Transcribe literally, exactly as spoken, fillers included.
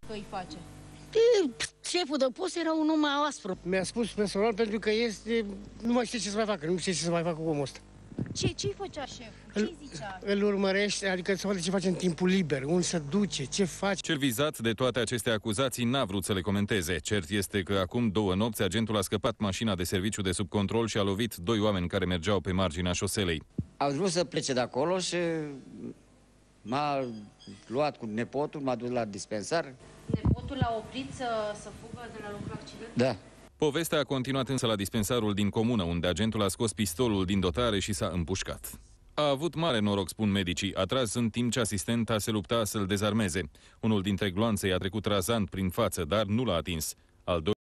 că îi face? E, șeful de post era un om aspru. Mi-a spus personal pentru că este... Nu mai știe ce să mai facă, nu știe ce să mai facă omul ăsta. Ce, ce-i făcea șeful? Ce-i zicea? Îl urmărește, adică să vadă ce face în timpul liber, unde se duce, ce face. Cel vizat de toate aceste acuzații n-a vrut să le comenteze. Cert este că acum două nopți agentul a scăpat mașina de serviciu de sub control și a lovit doi oameni care mergeau pe marginea șoselei. Au vrut să plece de acolo și m-a luat cu nepotul, m-a dus la dispensar. Nepotul l-a oprit să, să fugă de la locul accidentului? Da. Povestea a continuat însă la dispensarul din comună, unde agentul a scos pistolul din dotare și s-a împușcat. A avut mare noroc, spun medicii, a tras în timp ce asistenta se lupta să-l dezarmeze. Unul dintre gloanțe i-a trecut razant prin față, dar nu l-a atins. Al